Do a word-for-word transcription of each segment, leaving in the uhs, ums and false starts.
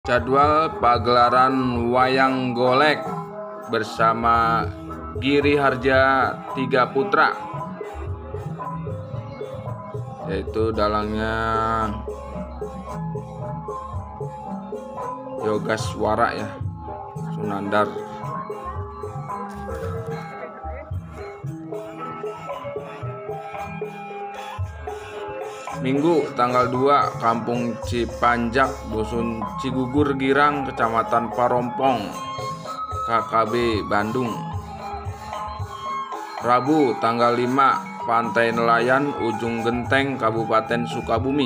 Jadwal pagelaran wayang golek bersama Giri Harja Tiga Putra, yaitu dalangnya Yogaswara ya, Sunandar. Minggu tanggal dua, Kampung Cipanjak, Dusun Cigugur Girang, Kecamatan Parompong, K K B Bandung. Rabu tanggal lima, Pantai Nelayan, Ujung Genteng, Kabupaten Sukabumi.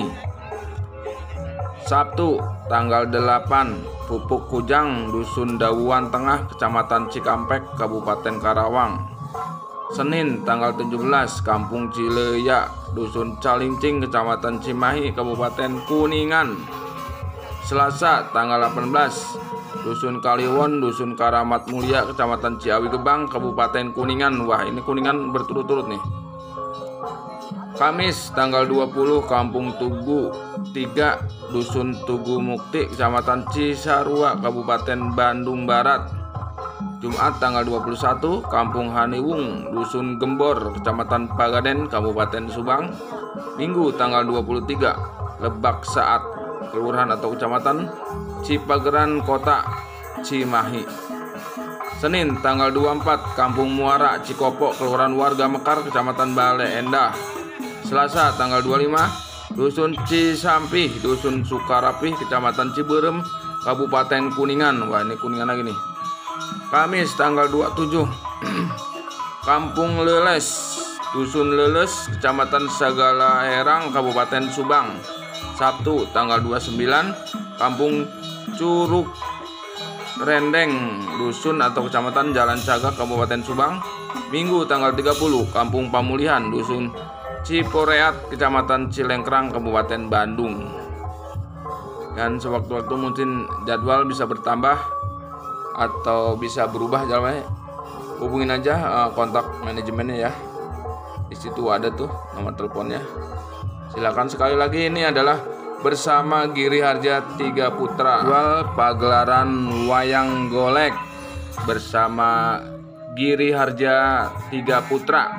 Sabtu tanggal delapan, Pupuk Kujang, Dusun Dawuan Tengah, Kecamatan Cikampek, Kabupaten Karawang. Senin tanggal tujuh belas, Kampung Cileya, Dusun Calincing, Kecamatan Cimahi, Kabupaten Kuningan. Selasa tanggal delapan belas, Dusun Kaliwon, Dusun Karamat Mulia, Kecamatan Ciawi Gebang, Kabupaten Kuningan. Wah, ini Kuningan berturut-turut nih. Kamis tanggal dua puluh, Kampung Tugu tiga, Dusun Tugu Mukti, Kecamatan Cisarua, Kabupaten Bandung Barat. Jumat tanggal dua puluh satu, Kampung Haniwung, Dusun Gembor, Kecamatan Pagaden, Kabupaten Subang. Minggu tanggal dua puluh tiga, Lebak Saat, Kelurahan atau Kecamatan Cipageran, Kota Cimahi. Senin tanggal dua puluh empat, Kampung Muara Cikopo, Kelurahan Warga Mekar, Kecamatan Bale Endah. Selasa tanggal dua puluh lima, Dusun Cisampih, Dusun Sukarapih, Kecamatan Ciberem, Kabupaten Kuningan. Wah, ini Kuningan lagi nih. Kamis tanggal dua puluh tujuh, Kampung Leles, Dusun Leles, Kecamatan Sagala Herang, Kabupaten Subang. Sabtu tanggal dua puluh sembilan, Kampung Curug Rendeng, Dusun atau Kecamatan Jalan Cagak, Kabupaten Subang. Minggu tanggal tiga puluh, Kampung Pamulihan, Dusun Ciporeat, Kecamatan Cilengkrang, Kabupaten Bandung. Dan sewaktu-waktu mungkin jadwal bisa bertambah atau bisa berubah jalannya, hubungin aja uh, kontak manajemennya ya. Di situ ada tuh nomor teleponnya. Silakan. Sekali lagi, ini adalah bersama Giri Harja Tiga Putra, jadwal pagelaran wayang golek bersama Giri Harja Tiga Putra,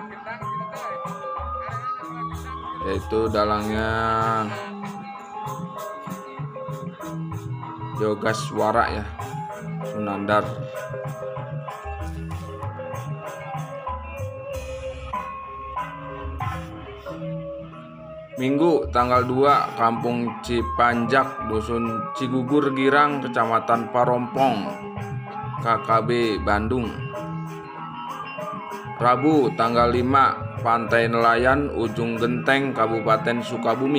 yaitu dalangnya Yogaswara ya, Sunandar. Minggu tanggal dua, Kampung Cipanjak, Dusun Cigugur Girang, Kecamatan Parompong, K K B Bandung. Rabu tanggal lima, Pantai Nelayan, Ujung Genteng, Kabupaten Sukabumi.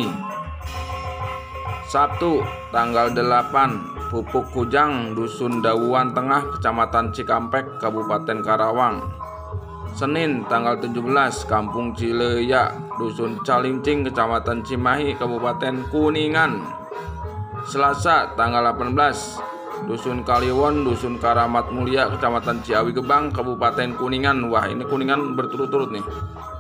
Sabtu tanggal delapan, Pupuk Kujang, Dusun Dawuan Tengah, Kecamatan Cikampek, Kabupaten Karawang. Senin tanggal tujuh belas, Kampung Cileya, Dusun Calincing, Kecamatan Cimahi, Kabupaten Kuningan. Selasa tanggal delapan belas, Dusun Kaliwon, Dusun Karamat Mulia, Kecamatan Ciawi Gebang, Kabupaten Kuningan. Wah, ini Kuningan berturut-turut nih.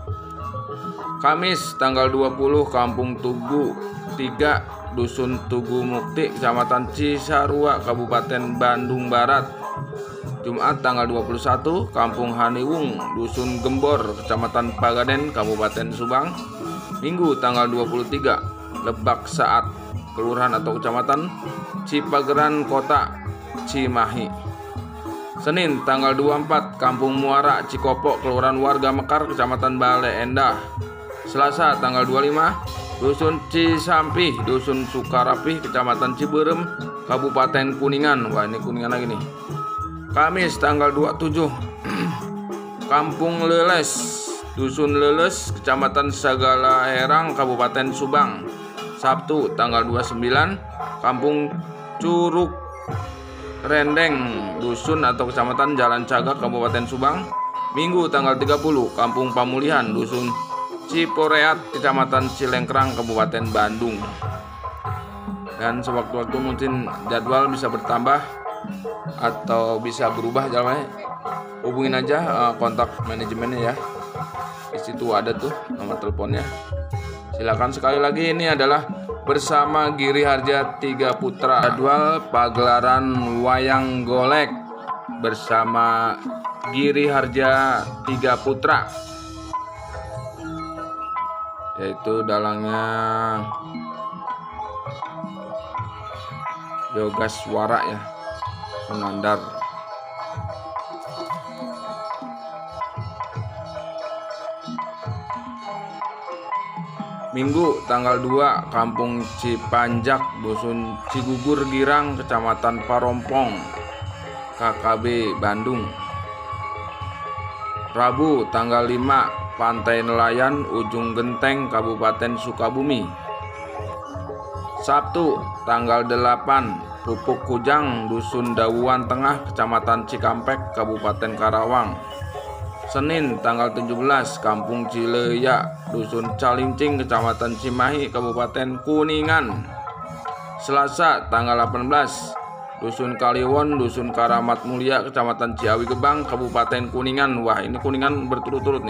Kamis tanggal dua puluh, Kampung Tugu tiga, Dusun Tugu Mukti, Kecamatan Cisarua, Kabupaten Bandung Barat. Jumat tanggal dua puluh satu, Kampung Haniwung, Dusun Gembor, Kecamatan Pagaden, Kabupaten Subang. Minggu tanggal dua puluh tiga, Lebak Saat, Kelurahan atau Kecamatan Cipageran, Kota Cimahi. Senin tanggal dua puluh empat, Kampung Muara Cikopo, Kelurahan Warga Mekar, Kecamatan Bale Endah. Selasa tanggal dua puluh lima, Dusun Cisampih, Dusun Sukarapih, Kecamatan Ciberem, Kabupaten Kuningan. Wah, ini Kuningan lagi nih. Kamis tanggal dua puluh tujuh, Kampung Leles, Dusun Leles, Kecamatan Sagala Herang, Kabupaten Subang. Sabtu tanggal dua puluh sembilan, Kampung Curug Rendeng, Dusun atau Kecamatan Jalan Cagak, Kabupaten Subang. Minggu tanggal tiga puluh, Kampung Pamulihan, Dusun Ciporeat, Kecamatan Cilengkrang, Kabupaten Bandung. Dan sewaktu-waktu mungkin jadwal bisa bertambah atau bisa berubah jalannya, hubungin aja uh, kontak manajemennya ya. Di situ ada tuh nomor teleponnya. Silakan. Sekali lagi, ini adalah bersama Giri Harja Tiga Putra. Jadwal pagelaran wayang golek bersama Giri Harja Tiga Putra, yaitu dalangnya Yogaswara ya, Sunandar. Minggu tanggal dua, Kampung Cipanjak, Dusun Cigugur Girang, Kecamatan Parompong, K K B Bandung. Rabu tanggal lima, Pantai Nelayan, Ujung Genteng, Kabupaten Sukabumi. Sabtu tanggal delapan, Pupuk Kujang, Dusun Dawuan Tengah, Kecamatan Cikampek, Kabupaten Karawang. Senin tanggal tujuh belas, Kampung Cileya, Dusun Calincing, Kecamatan Cimahi, Kabupaten Kuningan. Selasa tanggal delapan belas, Dusun Kaliwon, Dusun Karamat Mulia, Kecamatan Ciawi Gebang, Kabupaten Kuningan. Wah, ini Kuningan berturut-turut nih.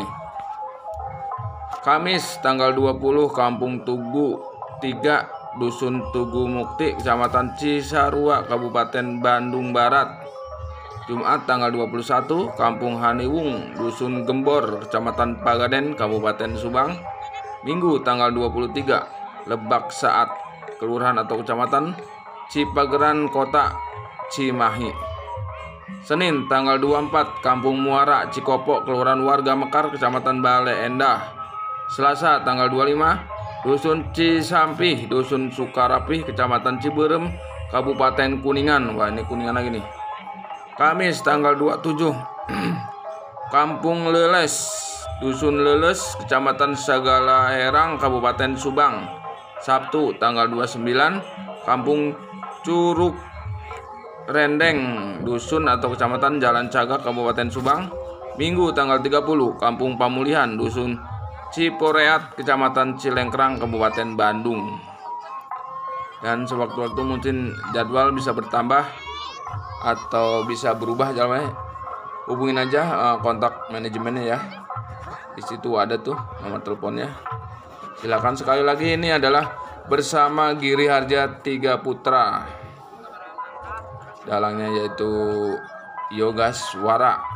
Kamis tanggal dua puluh, Kampung Tugu tiga, Dusun Tugu Mukti, Kecamatan Cisarua, Kabupaten Bandung Barat. Jumat tanggal dua puluh satu, Kampung Haniwung, Dusun Gembor, Kecamatan Pagaden, Kabupaten Subang. Minggu tanggal dua puluh tiga, Lebak Saat, Kelurahan atau Kecamatan Cipageran, Kota Cimahi. Senin tanggal dua puluh empat, Kampung Muara, Cikopo, Kelurahan Warga Mekar, Kecamatan Bale Endah. Selasa tanggal dua puluh lima, Dusun Cisampih, Dusun Sukarapih, Kecamatan Ciberem, Kabupaten Kuningan. Wah, ini Kuningan lagi nih. Kamis tanggal dua puluh tujuh, Kampung Leles, Dusun Leles, Kecamatan Sagala Herang, Kabupaten Subang. Sabtu tanggal dua puluh sembilan, Kampung Curug Rendeng, Dusun atau Kecamatan Jalan Cagak, Kabupaten Subang. Minggu tanggal tiga puluh, Kampung Pamulihan, Dusun Ciporeat, Kecamatan Cilengkrang, Kabupaten Bandung. Dan sewaktu-waktu mungkin jadwal bisa bertambah atau bisa berubah jalannya, hubungin aja uh, kontak manajemennya ya. Di situ ada tuh nomor teleponnya. Silakan. Sekali lagi, ini adalah bersama Giri Harja Tiga Putra. Dalangnya yaitu Yogaswara.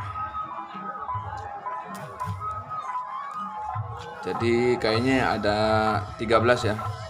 Jadi kayaknya ada tiga belas ya.